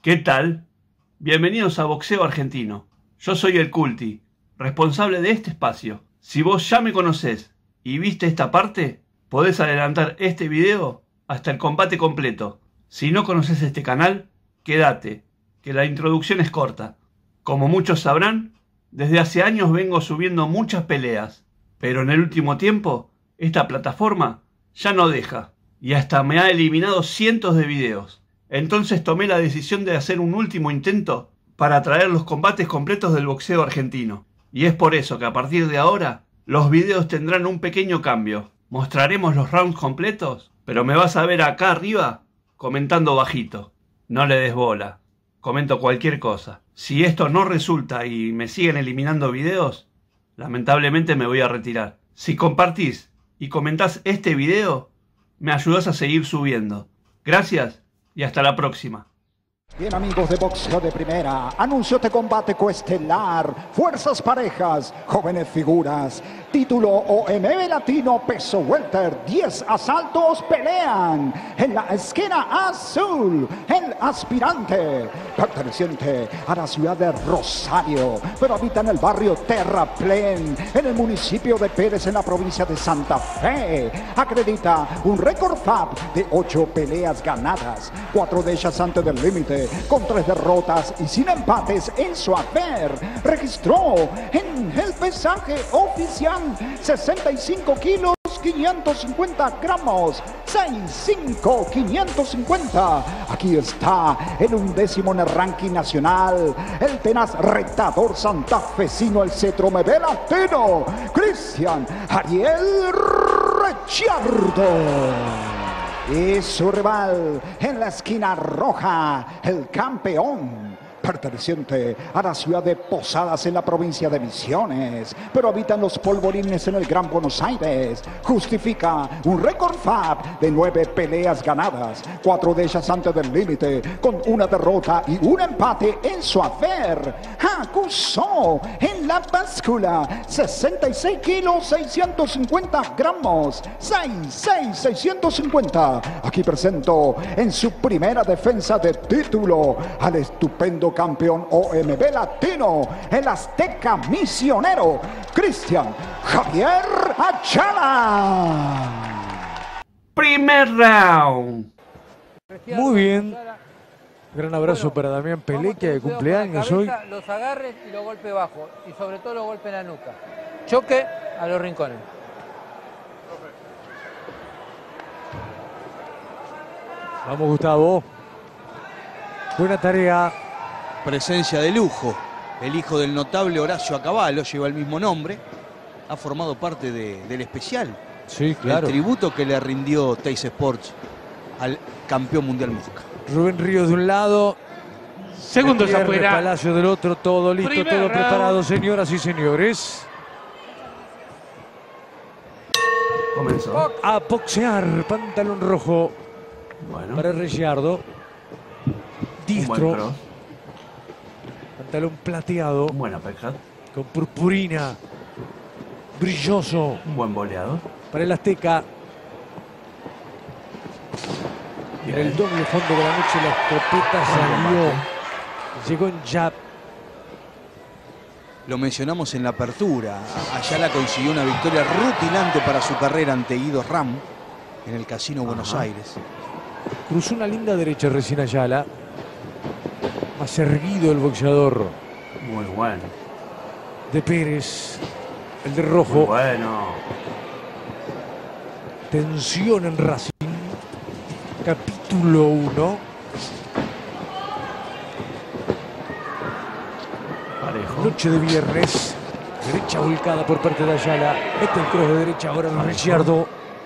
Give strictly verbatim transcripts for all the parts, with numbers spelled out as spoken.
¿Qué tal? Bienvenidos a Boxeo Argentino. Yo soy el Culti, responsable de este espacio. Si vos ya me conocés y viste esta parte, podés adelantar este video hasta el combate completo. Si no conoces este canal, quédate, que la introducción es corta. Como muchos sabrán, desde hace años vengo subiendo muchas peleas, pero en el último tiempo, esta plataforma ya no deja, y hasta me ha eliminado cientos de videos. Entonces tomé la decisión de hacer un último intento para traer los combates completos del boxeo argentino. Y es por eso que a partir de ahora, los videos tendrán un pequeño cambio. Mostraremos los rounds completos, pero me vas a ver acá arriba comentando bajito. No le des bola, comento cualquier cosa. Si esto no resulta y me siguen eliminando videos, lamentablemente me voy a retirar. Si compartís y comentás este video, me ayudás a seguir subiendo. Gracias. Y hasta la próxima. Bien, amigos de Boxeo de Primera, anuncio de combate coestelar, fuerzas parejas, jóvenes figuras, título O M B Latino Peso Welter, diez asaltos pelean. En la esquina azul, el aspirante, perteneciente a la ciudad de Rosario, pero habita en el barrio Terraplén, en el municipio de Pérez, en la provincia de Santa Fe. Acredita un récord F A B de ocho peleas ganadas, cuatro de ellas antes del límite, con tres derrotas y sin empates en su haber. Registró en el pesaje oficial sesenta y cinco kilos quinientos cincuenta gramos, seis cinco quinientos cincuenta. Aquí está el undécimo en el ranking nacional, el tenaz retador santafesino, el cetro M B Latino, Cristian Ariel Ricciardo. Y su rival en la esquina roja, el campeón, perteneciente a la ciudad de Posadas en la provincia de Misiones, pero habita en los polvorines en el Gran Buenos Aires. Justifica un récord F A B de nueve peleas ganadas, cuatro de ellas antes del límite, con una derrota y un empate en su haber. Acusó en la báscula sesenta y seis kilos seiscientos cincuenta gramos, seis seis seiscientos cincuenta. Aquí presento en su primera defensa de título al estupendo campeón O M B Latino, el azteca misionero, Cristian Javier Ayala. Primer round. Muy bien. Gran abrazo bueno, para Damián Pelequia, de cumpleaños cabeza, hoy. Los agarres y los golpes bajos, y sobre todo los golpes en la nuca. Choque a los rincones. Vamos, Gustavo. Buena tarea. Presencia de lujo. El hijo del notable Horacio Acabalo, lleva el mismo nombre. Ha formado parte de, del especial. Sí, claro. El tributo que le rindió Teis Sports al campeón mundial Mosca. Rubén Ríos de un lado. Segundos afuera. Palacio del otro. Todo listo, Primer todo round. preparado, señoras y señores. Comenzó. A boxear. Pantalón rojo Bueno. para Ricciardo. Un buen Diestro. cross. Pantalón plateado. Un buen uppercut. Con purpurina. Brilloso. Un buen boleado. Para el azteca. Y en Bien. el doble fondo de la noche la escopeta salió. Llegó en jab. Lo mencionamos en la apertura. Ayala consiguió una victoria rutilante para su carrera ante Guido Ram en el Casino Buenos Ajá. Aires. Cruzó una linda derecha recién Ayala. Más erguido el boxeador Muy bueno. de Pérez. El de Muy rojo. bueno. Tensión en Racing. Capítulo uno. Parejo. Noche de viernes. Derecha volcada por parte de Ayala. Mete el cross de derecha ahora en Ricciardo.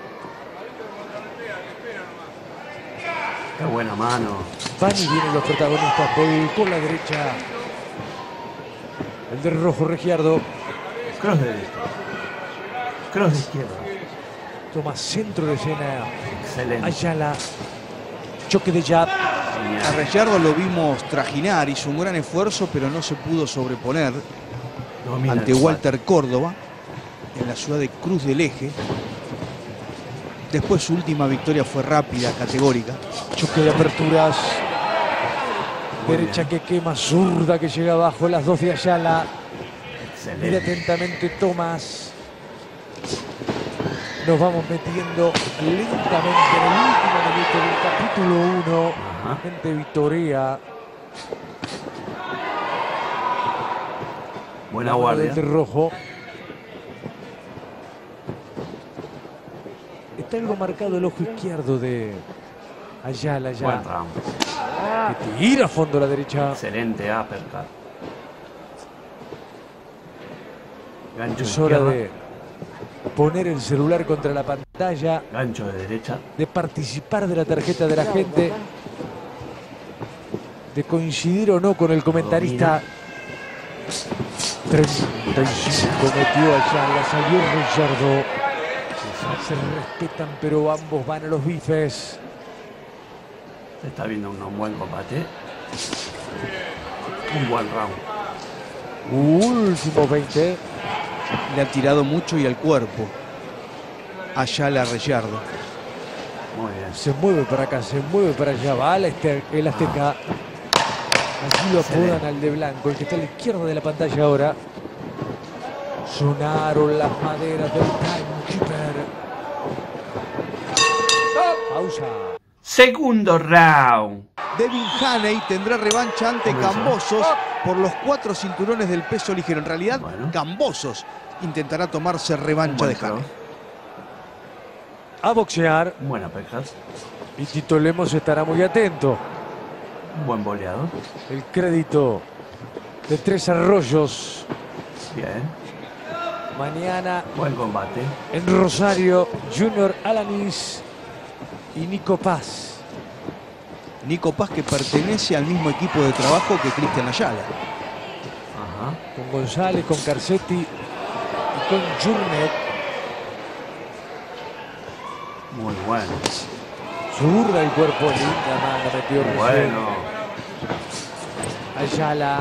Qué buena mano. Van y vienen los protagonistas. Volcó la derecha. El de rojo Ricciardo. Cross de derecha. Cross de izquierda. Toma centro de escena. Excelente. Ayala. Choque de jab. A Genial. Ricciardo lo vimos trajinar, hizo un gran esfuerzo, pero no se pudo sobreponer Domina ante el Walter Córdoba en la ciudad de Cruz del Eje. Después su última victoria fue rápida, categórica. Choque de aperturas. Muy Derecha bien. que quema, zurda que llega abajo, las dos de Ayala. Excelente. Mira atentamente Tomás. Nos vamos metiendo lentamente en el último minuto del capítulo uno. Ajá. La gente vitorea. Buena la mano guardia. del de rojo. Está algo marcado el ojo izquierdo de Ayala ya. Buen round. Que tira a fondo a la derecha. Excelente uppercut. Gancho de Es hora izquierda. de poner el celular contra la pantalla, Gancho de derecha. de participar de la tarjeta de la gente, de coincidir o no con el comentarista. treinta y cinco metió Ayala, salió Richardo. Se respetan, pero ambos van a los bifes. Se está viendo un, un buen combate. Un buen round. Último veinte. Le ha tirado mucho y al cuerpo. Ayala a Reyardo. Muy bien. Se mueve para acá, se mueve para allá. Va al este- el Azteca. Así lo apodan Excelente. al de blanco, el que está a la izquierda de la pantalla ahora. Sonaron las maderas del timekeeper. Pausa. Segundo round. Devin Haney tendrá revancha ante Comenzó. Cambosos por los cuatro cinturones del peso ligero. En realidad, Bueno. Cambosos intentará tomarse Un revancha buen de Haney. throw. A boxear. Un buen uppercut. Y Tito Lemos estará muy atento. Un buen boleado. El crédito de Tres Arroyos. Bien. Mañana Buen combate. en Rosario, Junior Alanis y Nico Paz. Nico Paz, que pertenece al mismo equipo de trabajo que Cristian Ayala. Ajá. Con González, con Carcetti y con Jurnet. Muy bueno. Zurda el cuerpo, linda mano, metió recién. Bueno. Ayala.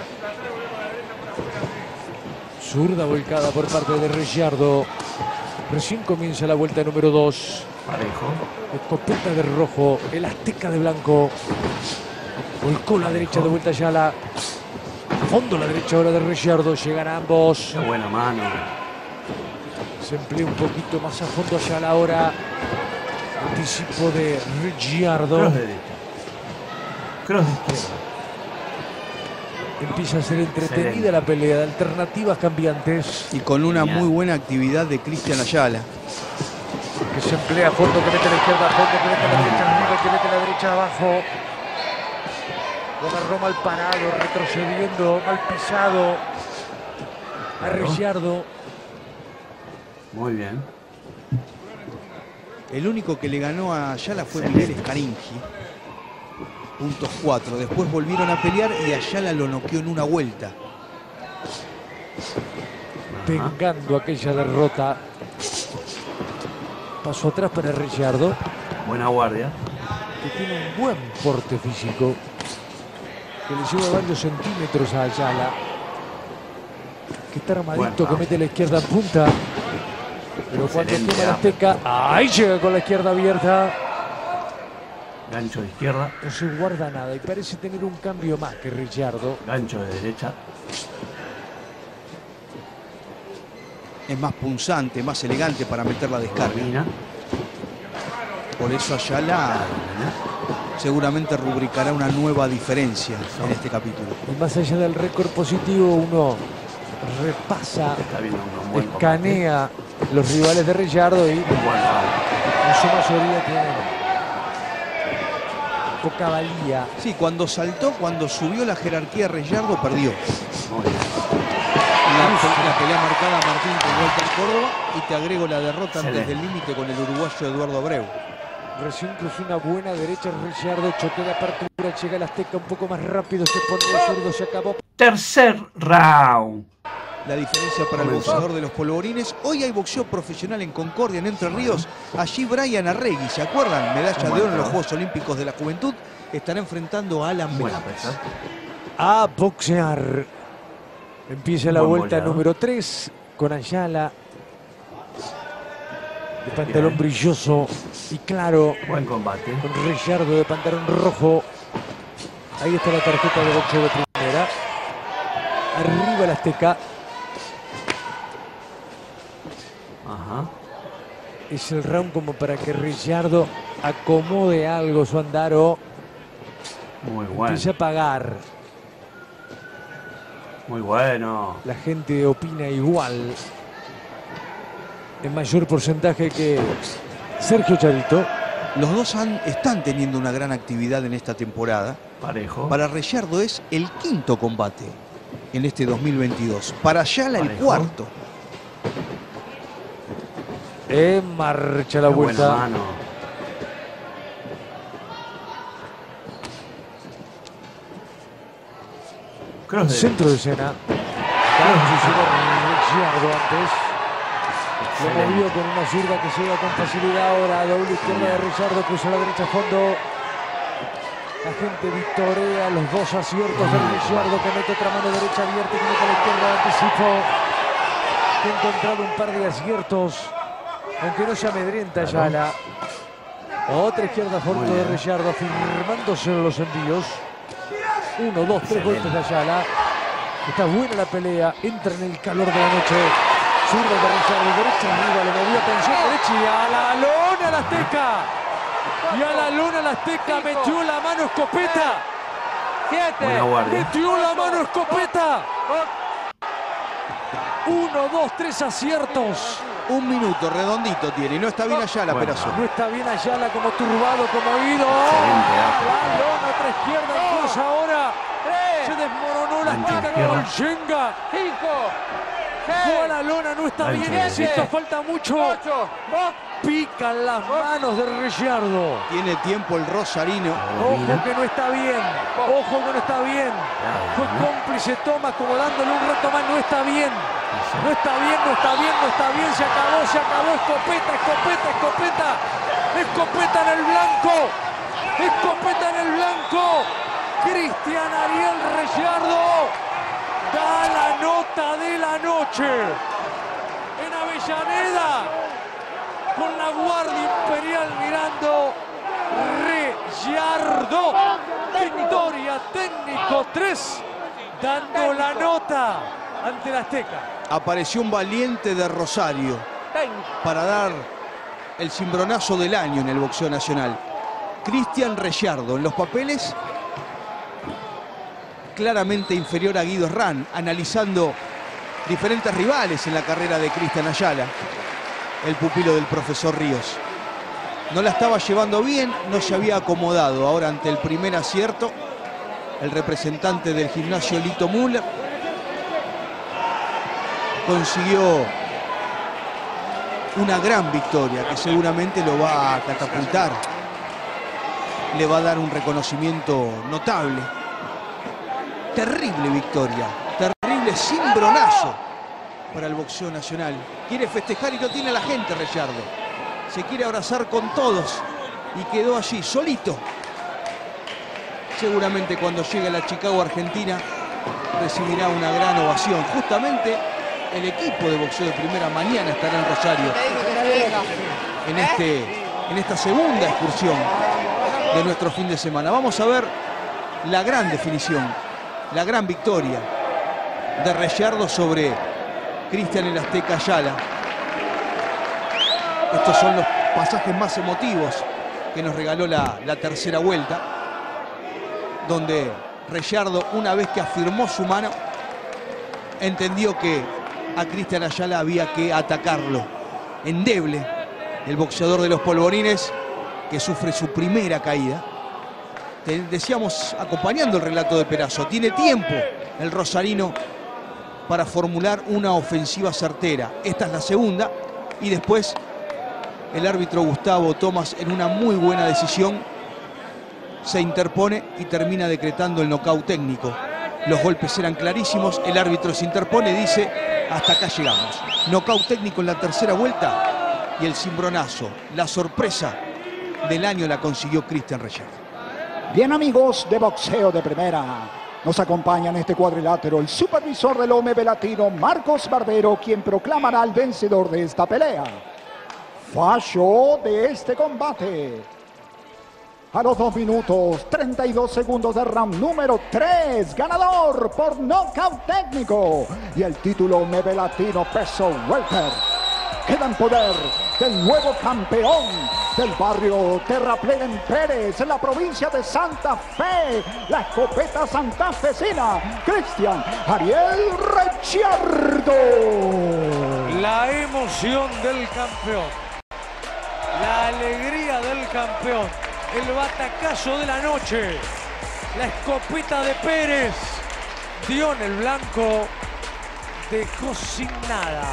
Zurda volcada por parte de Ricciardo. Recién comienza la vuelta número dos. Parejo. Escopeta de rojo, el Azteca de blanco. Volcó la derecha de vuelta Ayala. Fondo la derecha ahora de Ricciardo. Llegan ambos. Qué buena mano. Se emplea un poquito más a fondo Ayala ahora. Anticipo de Ricciardo. Cross de derecha. Cross de izquierda. Empieza a ser entretenida Excelente. la pelea de alternativas cambiantes. Y con una Genial. muy buena actividad de Cristian Ayala. Que se emplea a fondo, que mete a la izquierda a fondo, que mete a la derecha arriba, que mete a la derecha abajo. Lo agarró mal parado, retrocediendo, mal pisado. A Claro. Ricciardo. Muy bien. El único que le ganó a Ayala fue Excelente. Miguel Escaringi. Puntos cuatro. Después volvieron a pelear y Ayala lo noqueó en una vuelta. Ajá. Vengando aquella derrota. Paso atrás para Ricciardo, Buena guardia. que tiene un buen porte físico, que le lleva varios centímetros a Ayala, que está armadito, Bueno. que mete la izquierda en punta, pero cuando Excelente toma la Azteca, ahí llega con la izquierda abierta, Gancho de izquierda. no se guarda nada y parece tener un cambio más que Ricciardo. Gancho de derecha. Es más punzante, más elegante para meter la descarga. Domina. Por eso Ayala seguramente rubricará una nueva diferencia en este capítulo. Y más allá del récord positivo, uno repasa, Está viendo un buen combate. escanea los rivales de Ricciardo y Un buen round. en su mayoría tienen poca valía. Sí, cuando saltó, cuando subió la jerarquía Reyardo, perdió. Muy bien. La, la pelea marcada a Martín con Walter Córdoba y te agrego la derrota antes Excelente. del límite con el uruguayo Eduardo Abreu. Recién cruzó una buena derecha Ricciardo, choque de apertura, llega el Azteca un poco más rápido, se pone de zurdo, se acabó. Tercer round. La diferencia para el Comenzó. boxeador de los polvorines. Hoy hay boxeo profesional en Concordia, en Entre Ríos. Allí Brian Arregui, ¿se acuerdan? Medalla de oro en los Juegos Olímpicos de la Juventud. Estará enfrentando a Alan Buena Benítez. pesa. A boxear. Empieza la Buen vuelta boleado. número tres con Ayala. De pantalón Bien. brilloso y claro, Buen combate. con Ricciardo de pantalón rojo. Ahí está la tarjeta de boxeo de primera. Arriba el Azteca. Ajá. Es el round como para que Ricciardo acomode algo su andaro. Muy bueno. Empiece a pagar. Muy bueno. La gente opina igual. En mayor porcentaje que Sergio Charito. Los dos han, están teniendo una gran actividad en esta temporada. Parejo. Para Ricciardo es el quinto combate en este dos mil veintidós. Para Ayala el Parejo. cuarto. En marcha la Qué vuelta. buena mano. Cross de... Centro de escena. Ricciardo antes. Lo Excelente. movió con una zurda que llega con facilidad ahora. Doble izquierda de Ricciardo, cruzó a la derecha a fondo. La gente victorea los dos aciertos de Ricciardo, que mete otra mano derecha abierta, que mete a la izquierda de anticipo. Que ha encontrado un par de aciertos, aunque no se amedrenta Ayala. Otra izquierda a fondo de Ricciardo, firmándose en los envíos. Uno, dos, tres golpes de Ayala. Está buena la pelea, entra en el calor de la noche. Zurda de Ricciardo, derecha arriba, le movió atención derecha y a la lona la Azteca. Y a la lona la Azteca metió la mano escopeta. Buena guardia. Metió la mano escopeta. Uno, dos, tres aciertos. Un minuto, redondito tiene. Y no está bien Ayala, Bueno. Perazo. No está bien Ayala como turbado, como oído. Excelente, La lona, otra izquierda, fuerza ahora. Se desmoronó la Mancha Azteca izquierda. con Shenga. Cinco. Fue a la lona, no está Mancha bien. derecha. Esto falta mucho. Ocho. Pican las manos de Ricciardo. Tiene tiempo el rosarino. Ojo que no está bien. Ojo que no está bien. Fue cómplice Thomas como dándole un rato más. No está bien. No está bien, no está bien, no está bien. Se acabó, se acabó. Escopeta, escopeta, escopeta. Escopeta en el blanco. Escopeta en el blanco. Cristian Ariel Ricciardo da la nota de la noche. En Avellaneda. Con la Guardia Imperial mirando, Ricciardo, victoria técnico tres, dando la nota ante la Azteca. Apareció un valiente de Rosario para dar el cimbronazo del año en el boxeo nacional. Cristian Ricciardo, en los papeles claramente inferior a Guido Herrán, analizando diferentes rivales en la carrera de Cristian Ayala, el pupilo del profesor Ríos. No la estaba llevando bien, no se había acomodado. Ahora ante el primer acierto, el representante del gimnasio Lito Müller consiguió una gran victoria que seguramente lo va a catapultar. Le va a dar un reconocimiento notable. Terrible victoria, terrible cimbronazo para el boxeo nacional. Quiere festejar y no tiene a la gente Ricciardo. Se quiere abrazar con todos y quedó allí solito. Seguramente cuando llegue a la Chicago, Argentina, recibirá una gran ovación. Justamente el equipo de boxeo de primera mañana estará en Rosario en, este, en esta segunda excursión de nuestro fin de semana. Vamos a ver la gran definición, la gran victoria de Ricciardo sobre Cristian el Azteca Ayala. Estos son los pasajes más emotivos que nos regaló la, la tercera vuelta, donde Ricciardo, una vez que afirmó su mano, entendió que a Cristian Ayala había que atacarlo. Endeble, el boxeador de los polvorines, que sufre su primera caída. Te decíamos, acompañando el relato de Perazo, tiene tiempo el rosarino para formular una ofensiva certera. Esta es la segunda y después el árbitro Gustavo Thomas, en una muy buena decisión, se interpone y termina decretando el nocaut técnico. Los golpes eran clarísimos, el árbitro se interpone y dice: hasta acá llegamos. Nocaut técnico en la tercera vuelta y el cimbronazo, la sorpresa del año la consiguió Cristian Ricciardo. Bien, amigos de Boxeo de Primera, nos acompaña en este cuadrilátero el supervisor del O M B Latino, Marcos Barbero, quien proclamará al vencedor de esta pelea. Fallo de este combate. A los dos minutos, treinta y dos segundos de round número tres, ganador por nocaut técnico. Y el título M B Latino Peso Welter queda en poder del nuevo campeón del barrio Terraplén en Pérez, en la provincia de Santa Fe, la escopeta santafesina, Cristian Ariel Ricciardo. La emoción del campeón, la alegría del campeón, el batacazo de la noche, la escopeta de Pérez, dio en el blanco, dejó sin nada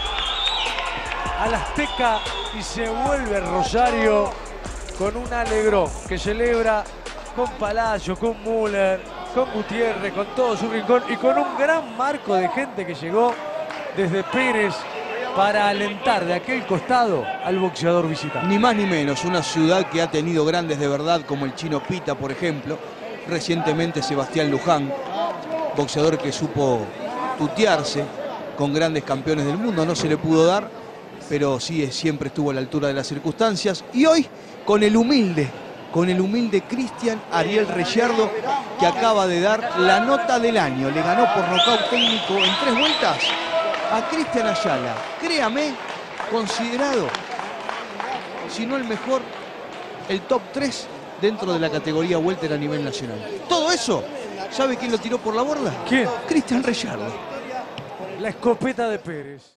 al Azteca y se vuelve Rosario con un alegrón que celebra con Palacio, con Müller, con Gutiérrez, con todo su rincón y con un gran marco de gente que llegó desde Pérez para alentar de aquel costado al boxeador visitante. Ni más ni menos, una ciudad que ha tenido grandes de verdad como el Chino Pita, por ejemplo. Recientemente Sebastián Luján, boxeador que supo tutearse con grandes campeones del mundo, no se le pudo dar, pero sí siempre estuvo a la altura de las circunstancias. Y hoy con el humilde, con el humilde Cristian Ariel Ricciardo, que acaba de dar la nota del año. Le ganó por nocaut técnico en tres vueltas a Cristian Ayala. Créame, considerado, si no el mejor, el top tres dentro de la categoría welter a nivel nacional. Todo eso, ¿sabe quién lo tiró por la borda? ¿Quién? Cristian Ricciardo. La escopeta de Pérez.